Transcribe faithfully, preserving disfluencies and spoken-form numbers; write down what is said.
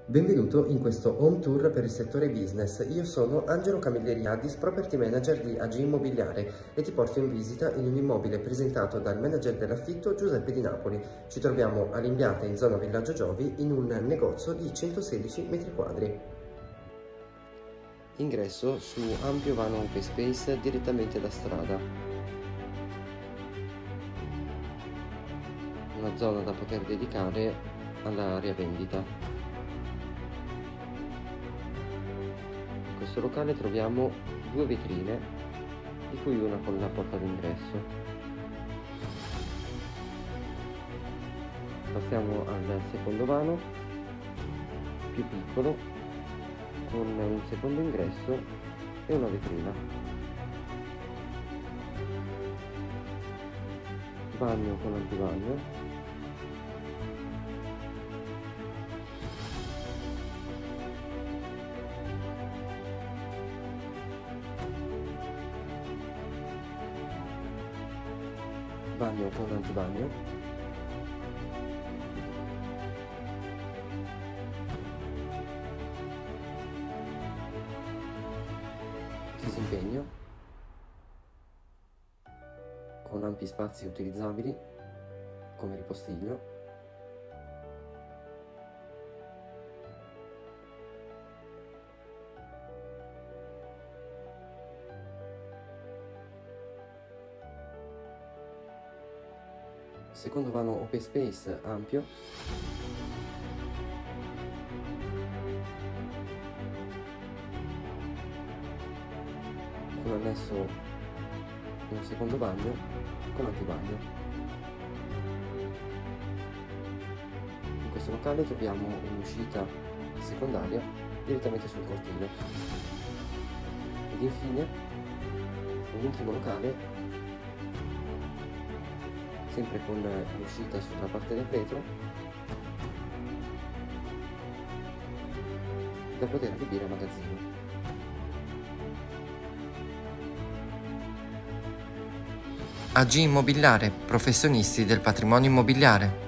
Benvenuto in questo home tour per il settore business. Io sono Angelo Camilleri-Addis, Property Manager di A G Immobiliare e ti porto in visita in un immobile presentato dal manager dell'affitto Giuseppe Di Napoli. Ci troviamo a Limbiate in zona Villaggio Giovi in un negozio di centosedici metri quadri. Ingresso su ampio vano open space direttamente da strada. Una zona da poter dedicare all'area vendita. In questo locale troviamo due vetrine, di cui una con la porta d'ingresso. Passiamo al secondo vano, più piccolo, con un secondo ingresso e una vetrina. Bagno con antibagno. Bagno con antibagno. Disimpegno con ampi spazi utilizzabili come ripostiglio. Secondo vano open space ampio. Con annesso un secondo bagno con antibagno. In questo locale troviamo un'uscita secondaria direttamente sul cortile. Ed infine un ultimo locale, sempre con l'uscita sulla parte del vetro, da poter adibire a magazzino. A G Immobiliare, professionisti del patrimonio immobiliare.